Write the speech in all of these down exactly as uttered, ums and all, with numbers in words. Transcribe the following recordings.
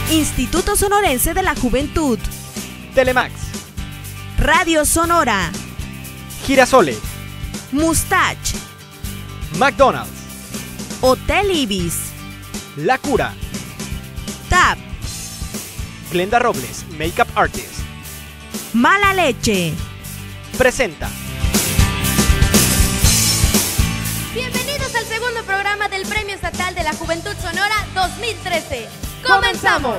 Instituto Sonorense de la Juventud, Telemax, Radio Sonora, Girasole, Mustache, McDonald's, Hotel Ibis, La Cura, Tap, Glenda Robles, Makeup Artist, Mala Leche. presenta. Bienvenidos al segundo programa del Premio Estatal de la Juventud Sonora dos mil trece. ¡Comenzamos!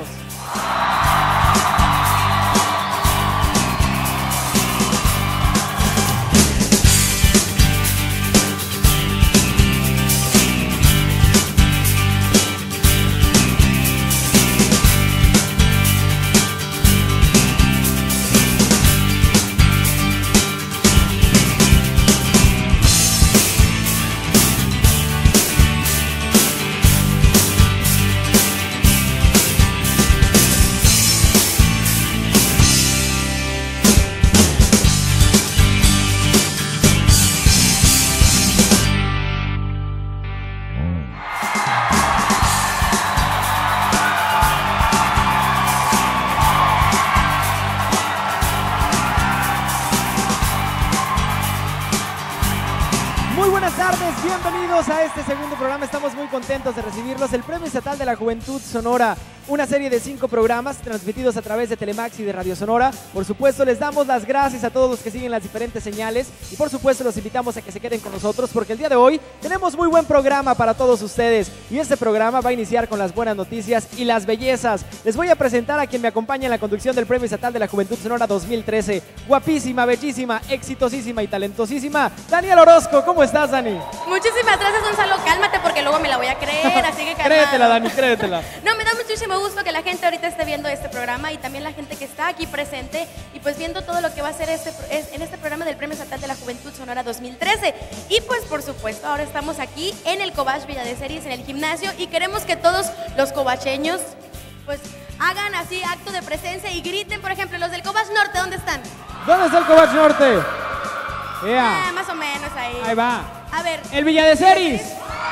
Bienvenidos a este segundo programa, estamos muy contentos de recibirlos. El Premio Estatal de la Juventud Sonora, una serie de cinco programas transmitidos a través de Telemax y de Radio Sonora. Por supuesto, les damos las gracias a todos los que siguen las diferentes señales y por supuesto los invitamos a que se queden con nosotros porque el día de hoy tenemos muy buen programa para todos ustedes y este programa va a iniciar con las buenas noticias y las bellezas. Les voy a presentar a quien me acompaña en la conducción del Premio Estatal de la Juventud Sonora dos mil trece. Guapísima, bellísima, exitosísima y talentosísima, Daniel Orozco. ¿Cómo estás, Dani? Muchísimas gracias, Gonzalo. Cálmate porque luego me la voy a creer, así que calmado. Créetela, Dani, créetela. No, me da muchísimo gusto que la gente ahorita esté viendo este programa y también la gente que está aquí presente y pues viendo todo lo que va a ser este, en este programa del Premio Estatal de la Juventud Sonora dos mil trece. Y pues por supuesto, ahora estamos aquí en el Cobach Villa de Ceres, en el gimnasio, y queremos que todos los cobacheños pues hagan así acto de presencia y griten. Por ejemplo, los del Cobach Norte, ¿dónde están? ¿Dónde está el Cobach Norte? Yeah. Ah, más o menos ahí. Ahí va. A ver. El Villa de Ceres.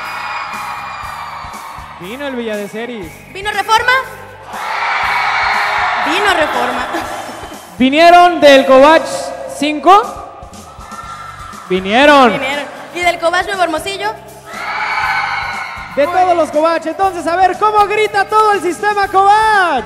Vino el Villa de Ceres. ¿Vino Reforma? Vino Reforma. ¿Vinieron del Cobach cinco? Vinieron. Vinieron. ¿Y del Cobach Nuevo Hermosillo? De Muy todos bien. Los Cobach. Entonces, a ver, ¿cómo grita todo el sistema Cobach?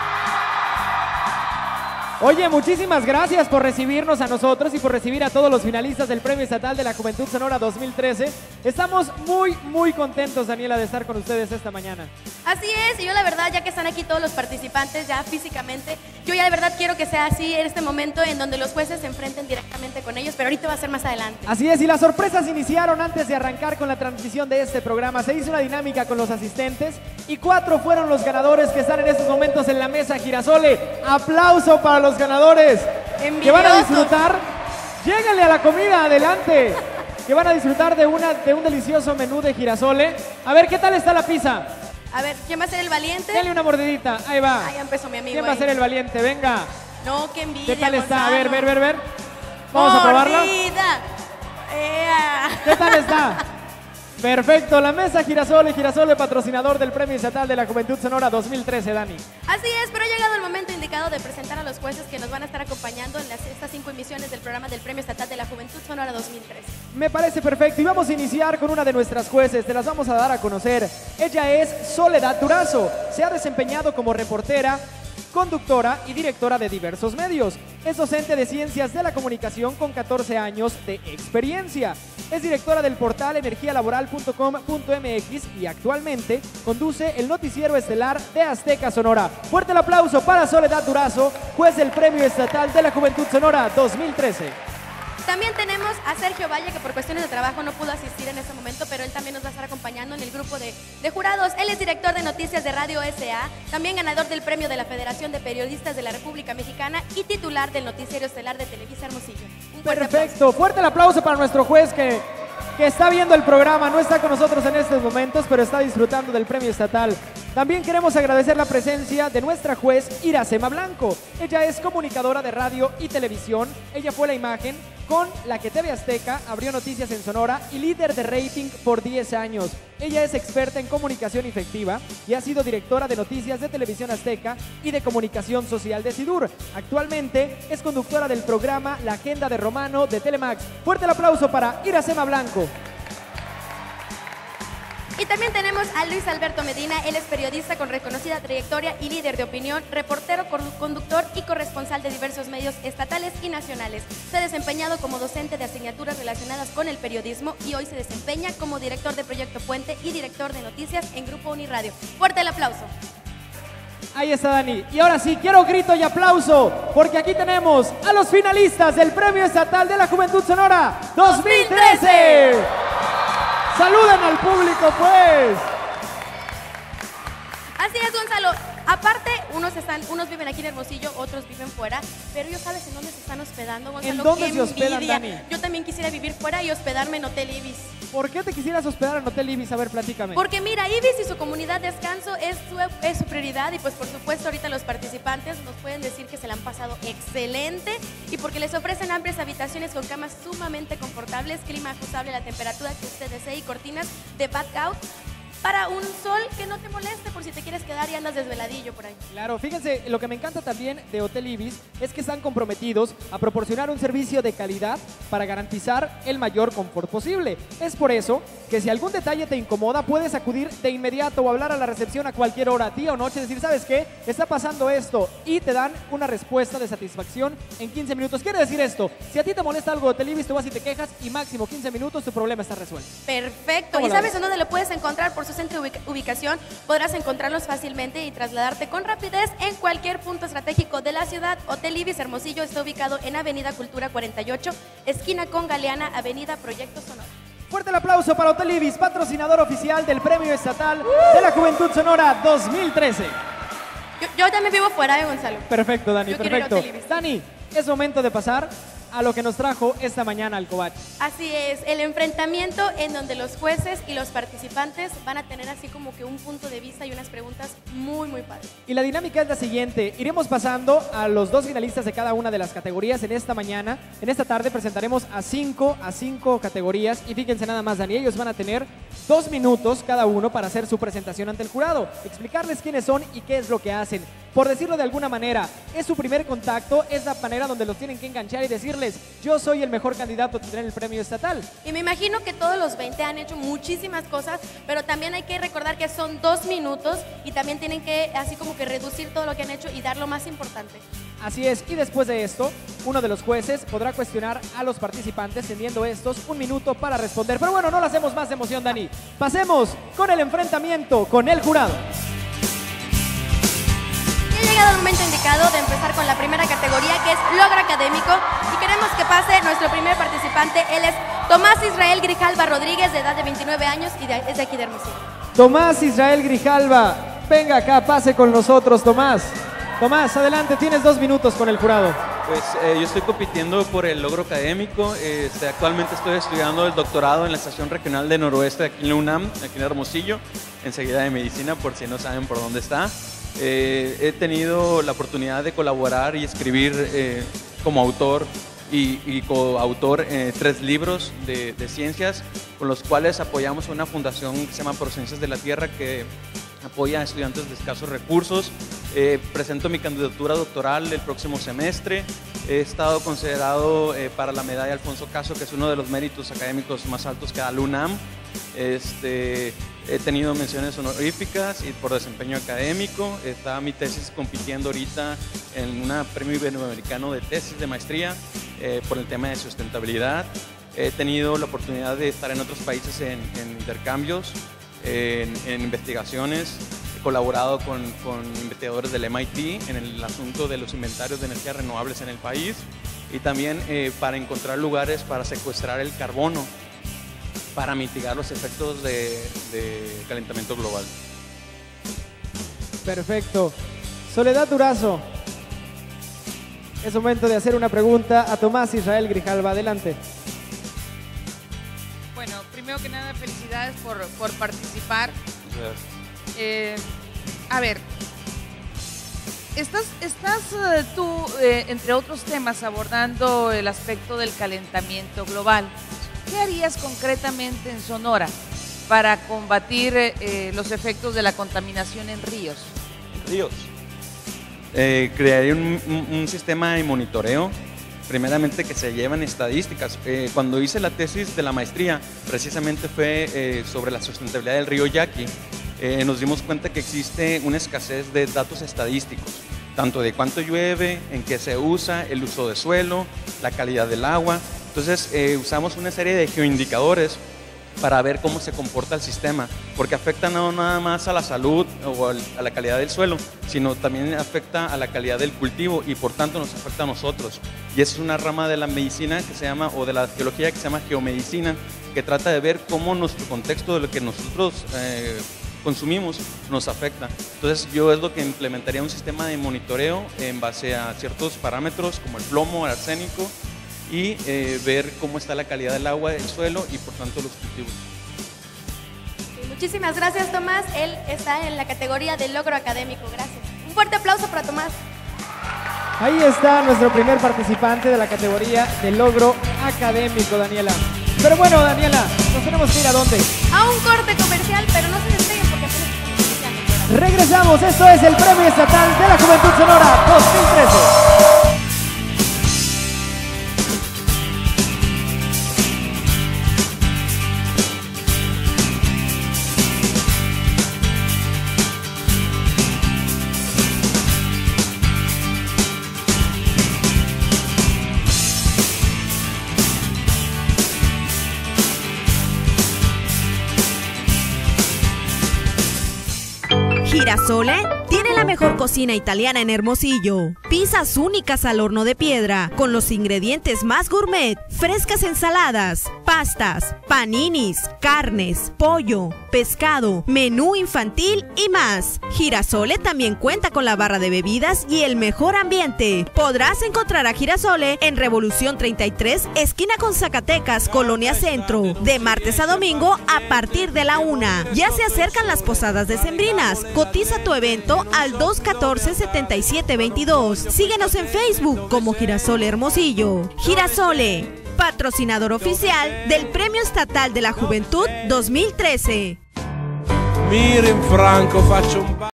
Oye, muchísimas gracias por recibirnos a nosotros y por recibir a todos los finalistas del Premio Estatal de la Juventud Sonora dos mil trece. Estamos muy, muy contentos, Daniela, de estar con ustedes esta mañana. Así es, y yo la verdad, ya que están aquí todos los participantes ya físicamente, yo ya de verdad quiero que sea así en este momento en donde los jueces se enfrenten directamente con ellos, pero ahorita va a ser más adelante. Así es, y las sorpresas iniciaron antes de arrancar con la transmisión de este programa. Se hizo una dinámica con los asistentes y cuatro fueron los ganadores que están en estos momentos en la mesa Girasole. Aplauso para los ganadores. Envidiosos. Que van a disfrutar. Lléguenle a la comida, adelante. Que van a disfrutar de, una, de un delicioso menú de Girasole. A ver, ¿qué tal está la pizza? A ver, ¿quién va a ser el valiente? Dale una mordidita, ahí va. Ahí empezó mi amigo. ¿Quién va ahí. a ser el valiente? Venga. No, qué envidia, ¿Qué tal está? Gonzalo. A ver, ver, ver, ver. Vamos a probarla. Mordida. Ea. ¿Qué tal está? Perfecto, la mesa Girasole, Girasole, patrocinador del Premio Estatal de la Juventud Sonora dos mil trece, Dani. Así es, pero ha llegado el momento indicado de presentar a los jueces que nos van a estar acompañando en las, estas cinco emisiones del programa del Premio Estatal de la Juventud Sonora dos mil trece. Me parece perfecto y vamos a iniciar con una de nuestras jueces, te las vamos a dar a conocer. Ella es Soledad Durazo, se ha desempeñado como reportera, conductora y directora de diversos medios. Es docente de Ciencias de la Comunicación con catorce años de experiencia. Es directora del portal energía laboral punto com punto m x y actualmente conduce el noticiero estelar de Azteca Sonora. Fuerte el aplauso para Soledad Durazo, juez del Premio Estatal de la Juventud Sonora dos mil trece. También tenemos a Sergio Valle, que por cuestiones de trabajo no pudo asistir en este momento, pero él también nos va a estar acompañando en el grupo de, de jurados. Él es director de Noticias de Radio S A, también ganador del premio de la Federación de Periodistas de la República Mexicana y titular del noticiero estelar de Televisa Hermosillo. Un fuerte Perfecto, aplauso. fuerte el aplauso para nuestro juez que, que está viendo el programa, no está con nosotros en estos momentos, pero está disfrutando del Premio Estatal. También queremos agradecer la presencia de nuestra juez Iracema Blanco. Ella es comunicadora de radio y televisión. Ella fue la imagen con la que T V Azteca abrió noticias en Sonora y líder de rating por diez años. Ella es experta en comunicación efectiva y ha sido directora de noticias de Televisión Azteca y de comunicación social de Sidur. Actualmente es conductora del programa La Agenda de Romano de Telemax. Fuerte el aplauso para Iracema Blanco. Y también tenemos a Luis Alberto Medina. Él es periodista con reconocida trayectoria y líder de opinión, reportero, conductor y corresponsal de diversos medios estatales y nacionales. Se ha desempeñado como docente de asignaturas relacionadas con el periodismo y hoy se desempeña como director de Proyecto Puente y director de noticias en Grupo Uniradio. Fuerte el aplauso. Ahí está Dani. Y ahora sí, quiero grito y aplauso, porque aquí tenemos a los finalistas del Premio Estatal de la Juventud Sonora dos mil trece. ¡Saluden al público, pues! Así es, Gonzalo. Aparte, unos están, unos viven aquí en Hermosillo, otros viven fuera, pero ellos sabes en dónde se están hospedando, Gonzalo. ¿En dónde ¡Qué se hospedan, envidia! Dani? Yo también quisiera vivir fuera y hospedarme en Hotel Ibis. ¿Por qué te quisieras hospedar en Hotel Ibis? A ver, platícame. Porque mira, Ibis y su comunidad de descanso es su, es su prioridad y pues por supuesto ahorita los participantes nos pueden decir que se la han pasado excelente y porque les ofrecen amplias habitaciones con camas sumamente confortables, clima ajustable a la temperatura que usted desee y cortinas de blackout para un sol que no te moleste por si te quieres quedar y andas desveladillo por ahí. Claro, fíjense, lo que me encanta también de Hotel Ibis es que están comprometidos a proporcionar un servicio de calidad para garantizar el mayor confort posible. Es por eso que si algún detalle te incomoda, puedes acudir de inmediato o hablar a la recepción a cualquier hora, día o noche, decir, ¿sabes qué? Está pasando esto y te dan una respuesta de satisfacción en quince minutos. Quiere decir esto, si a ti te molesta algo de Hotel Ibis, tú vas y te quejas y máximo quince minutos tu problema está resuelto. Perfecto. ¿Cómo ¿Y la sabes ves? en dónde lo puedes encontrar? Por su centro de ubicación podrás encontrarlos fácilmente y trasladarte con rapidez en cualquier punto estratégico de la ciudad. Hotel Ibis Hermosillo está ubicado en Avenida Cultura cuarenta y ocho, esquina con Galeana, Avenida Proyecto Sonora. Fuerte el aplauso para Hotel Ibis, patrocinador oficial del Premio Estatal de la Juventud Sonora dos mil trece. Yo, yo también vivo fuera de Gonzalo. Perfecto, Dani, Yo quiero ir a perfecto. Hotel Ibis. Dani, es momento de pasar a lo que nos trajo esta mañana al Covach. Así es, el enfrentamiento en donde los jueces y los participantes van a tener así como que un punto de vista y unas preguntas muy, muy padres. Y la dinámica es la siguiente, iremos pasando a los dos finalistas de cada una de las categorías en esta mañana. En esta tarde presentaremos a cinco, a cinco categorías y fíjense nada más, Dani, ellos van a tener dos minutos cada uno para hacer su presentación ante el jurado, explicarles quiénes son y qué es lo que hacen. Por decirlo de alguna manera, es su primer contacto, es la manera donde los tienen que enganchar y decirles, yo soy el mejor candidato a tener el premio estatal. Y me imagino que todos los veinte han hecho muchísimas cosas, pero también hay que recordar que son dos minutos y también tienen que así como que reducir todo lo que han hecho y dar lo más importante. Así es, y después de esto, uno de los jueces podrá cuestionar a los participantes teniendo estos un minuto para responder. Pero bueno, no lo hacemos más de emoción, Dani. Pasemos con el enfrentamiento con el jurado. Ha llegado el momento indicado de empezar con la primera categoría, que es logro académico, y queremos que pase nuestro primer participante. Él es Tomás Israel Grijalva Rodríguez, de edad de veintinueve años y de, es de aquí de Hermosillo. Tomás Israel Grijalva, venga acá, pase con nosotros, Tomás. Tomás, adelante, tienes dos minutos con el jurado. Pues eh, yo estoy compitiendo por el logro académico. Este, actualmente estoy estudiando el doctorado en la Estación Regional de Noroeste aquí en la UNAM, aquí en Hermosillo, enseguida de Medicina, por si no saben por dónde está. Eh, he tenido la oportunidad de colaborar y escribir eh, como autor y, y coautor eh, tres libros de, de ciencias con los cuales apoyamos una fundación que se llama Prociencias de la Tierra, que apoya a estudiantes de escasos recursos. Eh, presento mi candidatura doctoral el próximo semestre. He estado considerado eh, para la medalla Alfonso Caso, que es uno de los méritos académicos más altos que da la UNAM. Este, he tenido menciones honoríficas y por desempeño académico. Está mi tesis compitiendo ahorita en un premio iberoamericano de tesis de maestría eh, por el tema de sustentabilidad. He tenido la oportunidad de estar en otros países en, en intercambios, en, en investigaciones. He colaborado con, con investigadores del M I T en el asunto de los inventarios de energías renovables en el país y también eh, para encontrar lugares para secuestrar el carbono para mitigar los efectos de, de calentamiento global. Perfecto. Soledad Durazo, es momento de hacer una pregunta a Tomás Israel Grijalva. Adelante. Bueno, primero que nada, felicidades por, por participar. Eh, a ver, estás, estás eh, tú, eh, entre otros temas, abordando el aspecto del calentamiento global. ¿Qué harías concretamente en Sonora para combatir eh, los efectos de la contaminación en ríos? ¿En ríos? Eh, crearía un, un, un sistema de monitoreo, primeramente que se llevan estadísticas. Eh, cuando hice la tesis de la maestría, precisamente fue eh, sobre la sustentabilidad del río Yaqui. Eh, nos dimos cuenta que existe una escasez de datos estadísticos, tanto de cuánto llueve, en qué se usa, el uso de suelo, la calidad del agua. Entonces eh, usamos una serie de geoindicadores para ver cómo se comporta el sistema, porque afecta no nada más a la salud o a la calidad del suelo, sino también afecta a la calidad del cultivo y por tanto nos afecta a nosotros. Y esa es una rama de la medicina que se llama, o de la geología que se llama geomedicina, que trata de ver cómo nuestro contexto de lo que nosotros eh, consumimos nos afecta. Entonces yo es lo que implementaría un sistema de monitoreo en base a ciertos parámetros como el plomo, el arsénico, y eh, ver cómo está la calidad del agua, del suelo y por tanto los cultivos. Muchísimas gracias, Tomás. Él está en la categoría de logro académico. Gracias. Un fuerte aplauso para Tomás. Ahí está nuestro primer participante de la categoría de logro académico, Daniela. Pero bueno, Daniela, nos tenemos que ir a dónde. A un corte comercial, pero no se despeguen porque apenas estamos iniciando el programa. Regresamos, esto es el Premio Estatal de la Juventud Sonora dos mil trece. Girasole tiene la mejor cocina italiana en Hermosillo. Pizzas únicas al horno de piedra, con los ingredientes más gourmet, frescas ensaladas, pastas, paninis, carnes, pollo, pescado, menú infantil y más. Girasole también cuenta con la barra de bebidas y el mejor ambiente. Podrás encontrar a Girasole en Revolución treinta y tres, esquina con Zacatecas, Colonia Centro, de martes a domingo a partir de la una. Ya se acercan las posadas decembrinas. Cotiza tu evento al dos uno cuatro, siete siete dos dos. Síguenos en Facebook como Girasole Hermosillo. Girasole, patrocinador oficial del Premio Estatal de la Juventud dos mil trece. Miren Franco, faccio un